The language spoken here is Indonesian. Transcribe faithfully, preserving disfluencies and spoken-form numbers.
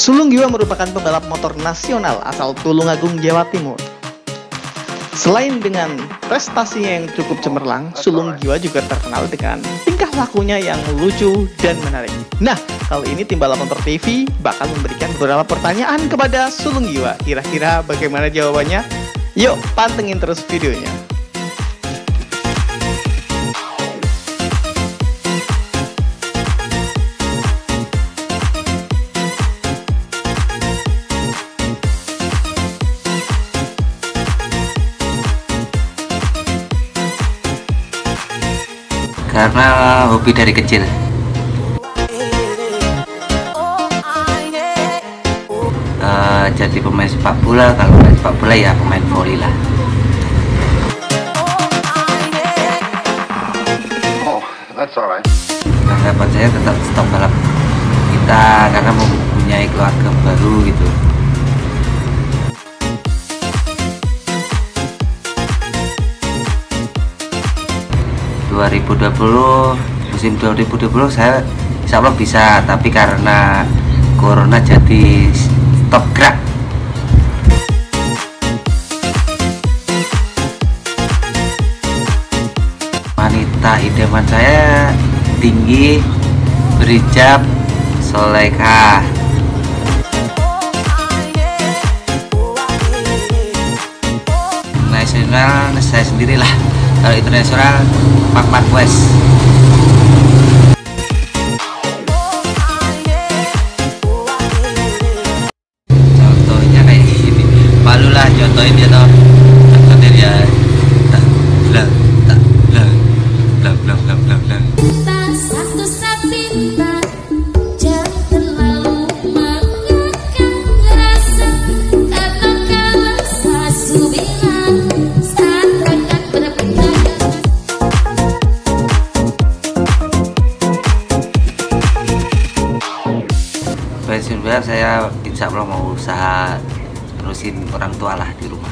Sulung Giwa merupakan pembalap motor nasional asal Tulungagung, Jawa Timur. Selain dengan prestasinya yang cukup cemerlang, Sulung Giwa juga terkenal dengan tingkah lakunya yang lucu dan menarik. Nah, kali ini tim Balap Motor T V bakal memberikan beberapa pertanyaan kepada Sulung Giwa. Kira-kira bagaimana jawabannya? Yuk, pantengin terus videonya. Karena hobi dari kecil. Uh, jadi pemain sepak bola, kalau main sepak bola ya pemain voli lah. Oh, that's alright. Harapan saya tetap stop balap kita karena mempunyai keluarga baru gitu. dua ribu dua puluh, musim dua ribu dua puluh saya insya Allah bisa, tapi karena corona jadi stop gerak. Wanita idaman saya tinggi, berhijab, solehah. Nasional saya sendirilah. Kalau internasional Marc Marquez. Contohnya kayak gini, malu lah contohin dia toh. Contohin dia tak blang tak blang blang blang blang blang blang. Satu sapita jangan terlalu mengekang rasa, katakanlah sasu bilang saat akan berpindah. Pensiun saya insya Allah mau usaha terusin orang tua lah di rumah.